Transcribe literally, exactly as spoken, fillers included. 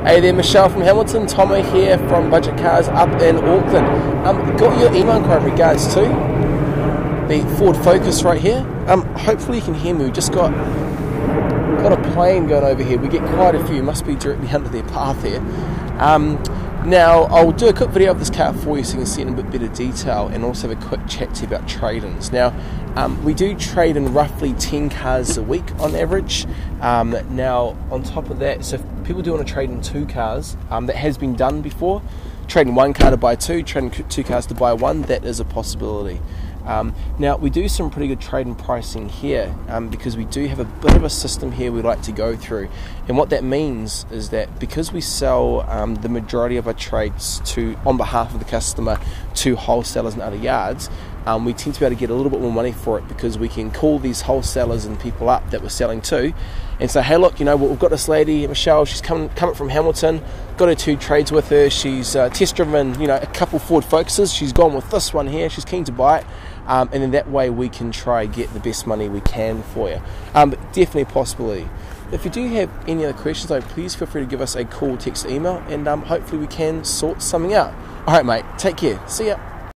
Hey there, Michelle from Hamilton. Tomo here from Budget Cars up in Auckland. Um, got your email inquiry in regards to the Ford Focus right here. Um, hopefully you can hear me. We just got got a plane going over here. We get quite a few. Must be directly under their path here. Um, now I'll do a quick video of this car for you so you can see it in a bit better detail, and also have a quick chat to you about trade-ins. Now um, we do trade in roughly ten cars a week on average. Um, now on top of that, so if people do want to trade in two cars, um, that has been done before. Trading one car to buy two, trading two cars to buy one, that is a possibility. Um, now we do some pretty good trade-in pricing here um, because we do have a bit of a system here we like to go through, and what that means is that because we sell um, the majority of our trades to on behalf of the customer to wholesalers and other yards, um, we tend to be able to get a little bit more money for it because we can call these wholesalers and people up that we're selling to and say, hey look, you know, we've got this lady Michelle, she's coming coming from Hamilton, got her two trades with her, she's uh, test driven, you know, a couple Ford Focuses, she's gone with this one here, she's keen to buy it. Um, and then that way we can try get the best money we can for you. Um, but definitely a possibility. If you do have any other questions, though, please feel free to give us a call, text, or email, and um, hopefully we can sort something out. All right, mate. Take care. See ya.